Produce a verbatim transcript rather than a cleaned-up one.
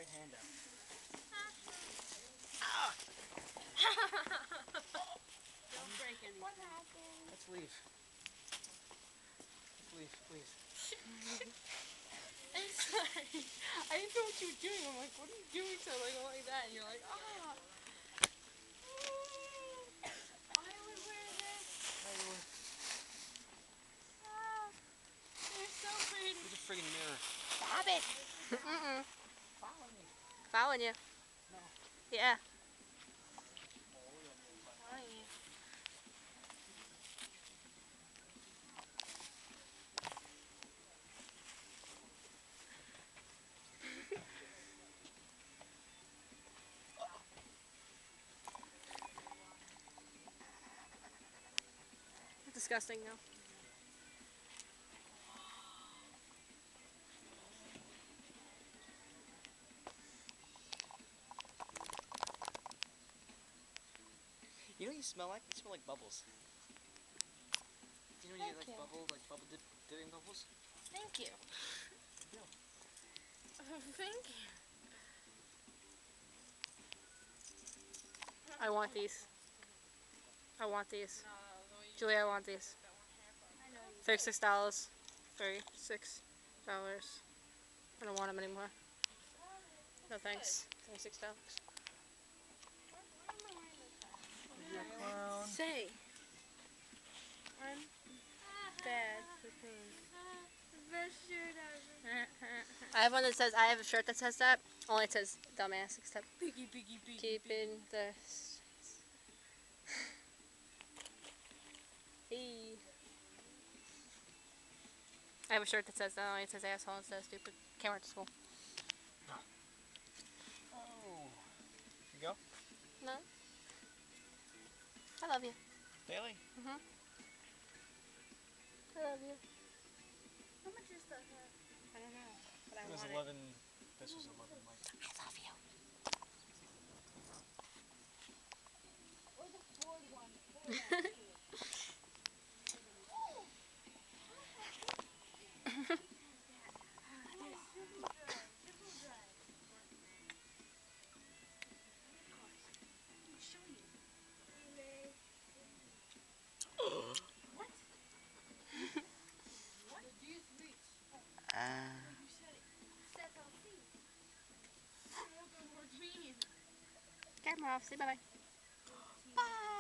right hand up. Don't break anything. What happened? Let's leave. Let's leave, please. I'm sorry. I didn't know what you were doing. I'm like, what are you doing to like like that? And you're like, ah. I would wear this. Ah, they're so pretty. Where's the friggin' mirror? Stop it. Mm-mm. Follow me. Following you. No. Yeah. Following you. Disgusting though. You know what you smell like? You smell like bubbles. You know when you Thank get like you. bubbles, like bubble dip, dipping bubbles? Thank you. Yeah. Thank you. I want these. I want these. Julie, I want these. Thirty-six dollars. Thirty-six dollars. I don't want them anymore. No thanks. Thirty-six dollars. You're a clown. Say. I'm bad for things. Best shirt ever. I have one that says, I have a shirt that says that. Only it says dumbass, except Piggy, piggy, piggy. keeping the streets. Hey. I have a shirt that says that. Only it says asshole and says stupid. Can't wear it to school. Oh. You go? No. I love you. Bailey? Mhm. I love you. How much is that hat? I don't know, but I It was want eleven. This was eleven, Mike. it. I love you. Or the Ford one. Ford one. Camera off. Say bye-bye. Bye.